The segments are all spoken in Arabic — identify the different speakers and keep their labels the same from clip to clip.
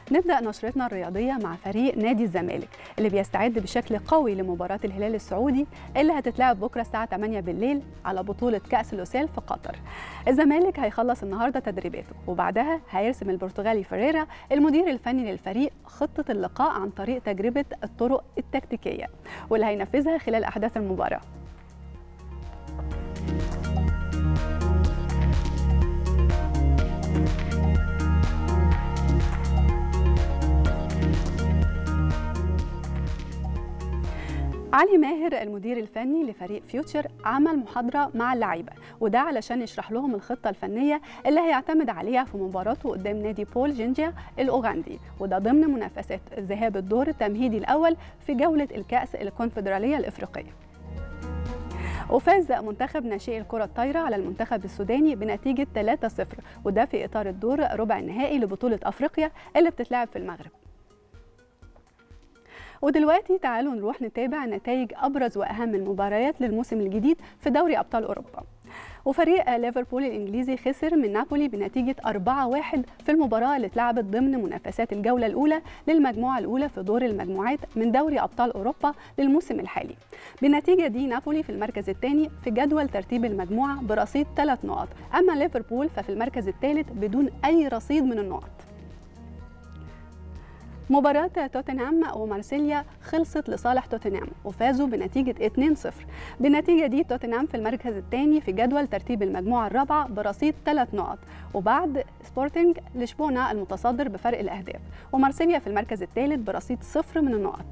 Speaker 1: نبدأ نشرتنا الرياضية مع فريق نادي الزمالك اللي بيستعد بشكل قوي لمباراة الهلال السعودي اللي هتتلعب بكرة الساعة 8 بالليل على بطولة كأس لوسيل في قطر. الزمالك هيخلص النهاردة تدريباته وبعدها هيرسم البرتغالي فيريرا المدير الفني للفريق خطة اللقاء عن طريق تجربة الطرق التكتيكية واللي هينفذها خلال أحداث المباراة. علي ماهر المدير الفني لفريق فيوتشر عمل محاضرة مع اللعيبة وده علشان يشرح لهم الخطة الفنية اللي هيعتمد عليها في مباراته قدام نادي بول جينجيا الأوغندي، وده ضمن منافسات ذهاب الدور التمهيدي الأول في جولة الكأس الكونفدرالية الإفريقية. وفاز منتخب ناشئي الكرة الطايرة على المنتخب السوداني بنتيجة 3-0 وده في إطار الدور ربع النهائي لبطولة أفريقيا اللي بتتلعب في المغرب. ودلوقتي تعالوا نروح نتابع نتائج أبرز وأهم المباريات للموسم الجديد في دوري أبطال أوروبا. وفريق ليفربول الإنجليزي خسر من نابولي بنتيجة 4-1 في المباراة اللي اتلعبت ضمن منافسات الجولة الأولى للمجموعة الأولى في دور المجموعات من دوري أبطال أوروبا للموسم الحالي. بالنتيجة دي نابولي في المركز الثاني في جدول ترتيب المجموعة برصيد 3 نقط، أما ليفربول ففي المركز الثالث بدون أي رصيد من النقط. مباراة توتنهام ومارسيليا خلصت لصالح توتنهام وفازوا بنتيجة 2-0. بالنتيجة دي توتنهام في المركز الثاني في جدول ترتيب المجموعة الرابعة برصيد 3 نقط وبعد سبورتنج لشبونة المتصدر بفرق الأهداف، ومارسيليا في المركز الثالث برصيد 0 من النقط.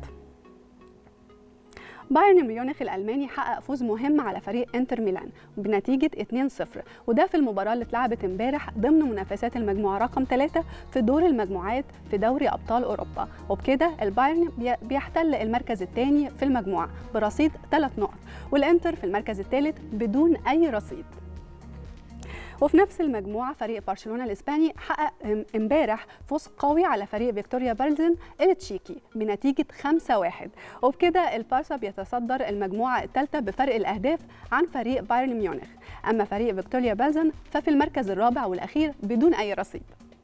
Speaker 1: بايرن ميونخ الألماني حقق فوز مهم على فريق انتر ميلان بنتيجة 2-0 وده في المباراة اللي اتلعبت امبارح ضمن منافسات المجموعة رقم 3 في دور المجموعات في دوري أبطال أوروبا، وبكده البايرن بيحتل المركز الثاني في المجموعة برصيد 3 نقط والانتر في المركز الثالث بدون أي رصيد. وفي نفس المجموعة فريق برشلونة الإسباني حقق امبارح فوز قوي على فريق فيكتوريا بلزن التشيكي بنتيجة 5-1 وبكده البارسا بيتصدر المجموعة الثالثة بفرق الأهداف عن فريق بايرن ميونخ، أما فريق فيكتوريا بلزن ففي المركز الرابع والأخير بدون أي رصيد.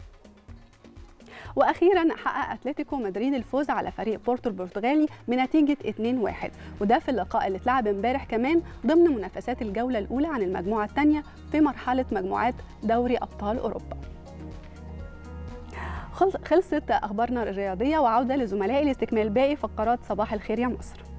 Speaker 1: واخيرا حقق اتلتيكو مدريد الفوز على فريق بورتو البرتغالي بنتيجه 2-1 وده في اللقاء اللي اتلعب امبارح كمان ضمن منافسات الجوله الاولى عن المجموعه الثانيه في مرحله مجموعات دوري ابطال اوروبا. خلصت اخبارنا الرياضيه وعوده لزملائي لاستكمال باقي فقرات صباح الخير يا مصر.